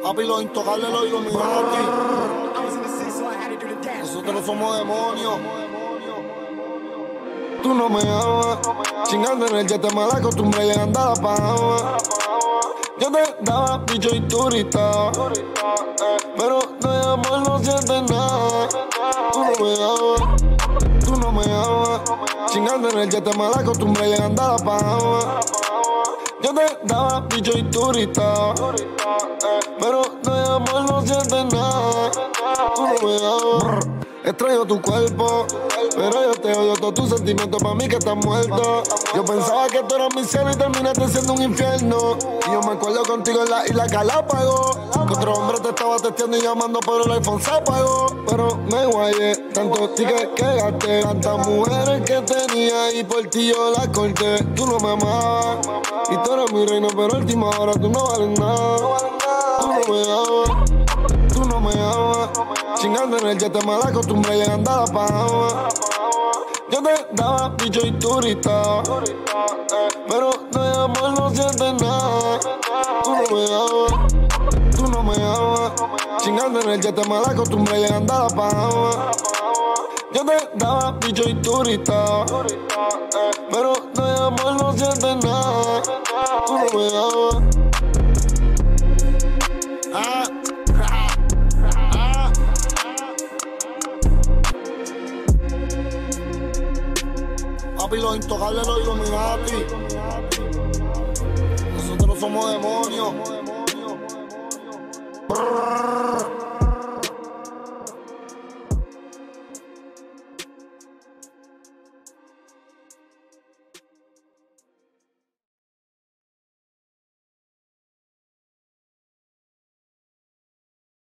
Papi, los intocables, los Illuminati. Nosotros somos demonios. Tú no me amas, chingando en el jet te mala costumbre llegando a la Bahama. Yo te daba bicho y turista, pero de amor no sientes nada. Tú no me amas, tú no me amas, chingando en el jet te mala costumbre llegando a la Bahama. Yo te daba bicho y turista, pero de amor no sientes nada. Tú no me amas. Extraño tu cuerpo, pero yo te odio todos tus sentimientos, pa' mí que estás muerto. Yo pensaba que tú eras mi cielo y terminaste siendo un infierno. Y yo me acuerdo contigo en la isla Galápagos, que otro hombre te estaba testeando y llamando, pero el iPhone se apagó. Pero me guayé, tantos tickets que gasté, tantas mujeres que tenía y por ti yo las corté. Tú no me amabas y tú eres mi reino, pero a última hora tú no vales nada. Tú no me amas, tú no me amas, chingando en el jet te mala costumbre llegando a la Bahama. Yo te daba bicho y turista, pero de amor no sientes nada. Tú no me amas, tú no me amas, chingando en el jet te mala costumbre llegando a la Bahama. Yo te daba bicho y turista, pero de amor no sientes nada. Tú no me amas. Papi, los intocables, los Illuminati. Nosotros somos demonios.